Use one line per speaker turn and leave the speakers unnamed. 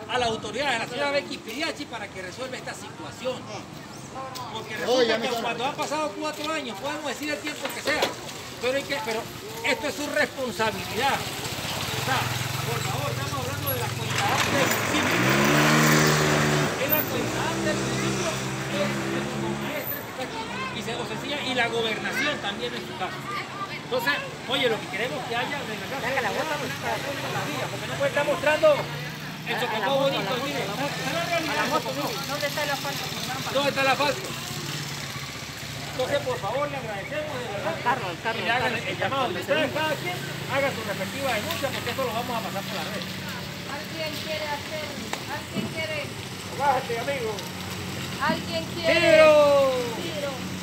a las autoridades, a la señora Becky Piriachi, para que resuelva esta situación. Porque resulta que cuando han pasado 4 años, podemos decir el tiempo que sea, pero esto es su responsabilidad. O sea, por favor, estamos hablando de la cualidad del municipio. La cualidad del municipio es el maestre que está aquí y la gobernación también en su caso. Entonces, oye, lo que queremos que haya de la casa, porque no puede estar mostrando el chocopó bonito, mire.
¿Dónde está el asfalto?
¿Dónde está el asfalto? Entonces, por favor, le agradecemos de verdad que le hagan el llamado. Ustedes, cada quien haga su respectiva denuncia, porque esto lo vamos a pasar por la red.
¿Alguien quiere?
Bájate, amigo.
¿Alguien quiere?
¡Tiro!